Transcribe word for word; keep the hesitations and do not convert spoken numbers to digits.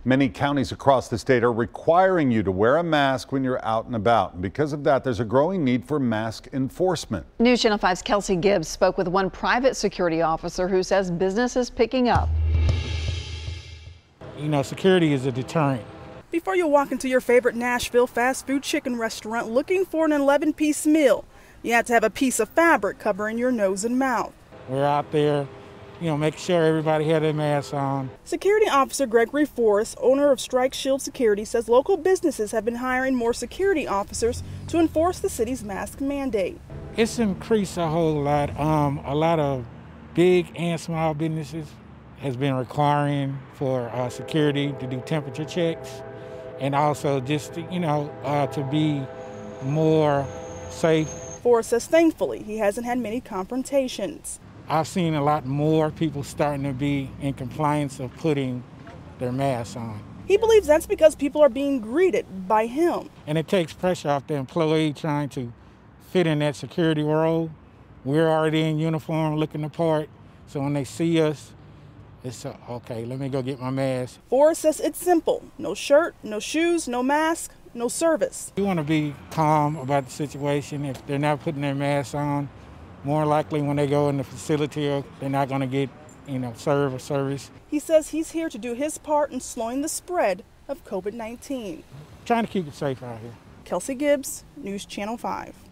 Many counties across the state are requiring you to wear a mask when you're out and about. And because of that, there's a growing need for mask enforcement. News Channel five's Kelsey Gibbs spoke with one private security officer who says business is picking up. You know, security is a deterrent. Before you walk into your favorite Nashville fast food chicken restaurant looking for an eleven piece meal, you have to have a piece of fabric covering your nose and mouth. We're out there, you know, making sure everybody had their masks on. Security Officer Gregory Forrest, owner of Strike Shield Security, says local businesses have been hiring more security officers to enforce the city's mask mandate. It's increased a whole lot. Um, a lot of big and small businesses has been requiring for uh, security to do temperature checks, and also just to, you know, uh, to be more safe. Forrest says thankfully he hasn't had many confrontations. I've seen a lot more people starting to be in compliance of putting their masks on. He believes that's because people are being greeted by him. And it takes pressure off the employee trying to fit in that security role. We're already in uniform, looking the part, so when they see us, it's uh, okay, let me go get my mask. Forrest says it's simple. No shirt, no shoes, no mask, no service. You want to be calm about the situation. If they're not putting their masks on, more likely when they go in the facility, they're not going to get, you know, serve or service. He says he's here to do his part in slowing the spread of COVID nineteen. Trying to keep it safe out here. Kelsey Gibbs, News Channel five.